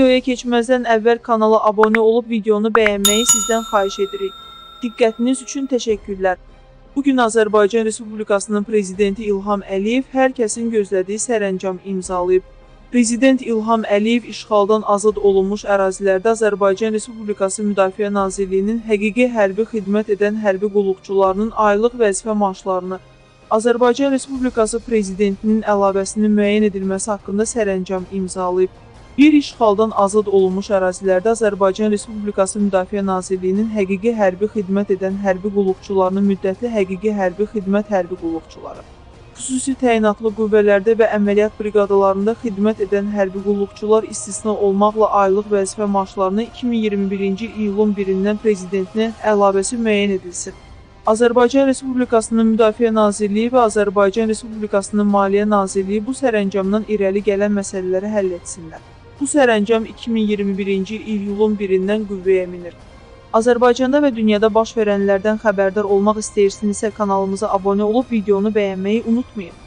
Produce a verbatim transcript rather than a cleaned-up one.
Videoya keçməzdən əvvəl kanala abunə olub videonu bəyənməyi sizdən xahiş edirik. Diqqətiniz üçün təşəkkürlər. Bugün Azərbaycan Respublikasının Prezidenti İlham Əliyev hər kəsin gözlədiyi sərəncam imzalayıb. Prezident İlham Əliyev işğaldan azad olunmuş ərazilərdə Azərbaycan Respublikası Müdafiə Nazirliyinin həqiqi hərbi xidmət edən hərbi qulluqçularının aylıq vəzifə maaşlarını, Azərbaycan Respublikası Prezidentinin əlavəsinin müəyyən edilməsi haqqında sərəncam imzalayıb. Bir işğaldan azad olunmuş ərazilərdə Azərbaycan Respublikası Müdafiə Nazirliyinin həqiqi hərbi xidmət edən hərbi qulluqçularının müddətli həqiqi hərbi xidmət hərbi qulluqçuları, xüsusi təyinatlı qüvvələrdə və əməliyyat briqadalarında xidmət edən hərbi qulluqçular istisna olmaqla aylıq vəzifə maaşlarını iki min iyirmi birinci il iyulun birindən Prezidentin əlavəsi müəyyən edilsin. Azərbaycan Respublikasının Müdafiə Nazirliyi və Azərbaycan Respublikasının Maliyyə Nazirliyi bu sərəncamdan irəli gələn məsələləri həll etsinlər. Bu sərəncam iki min iyirmi birinci il iyulun birindən qüvvəyə minir. Azərbaycanda və dünyada baş verənlərdən xəbərdar olmaq istəyirsinizsə kanalımıza abunə olub videonu bəyənməyi unutmayın.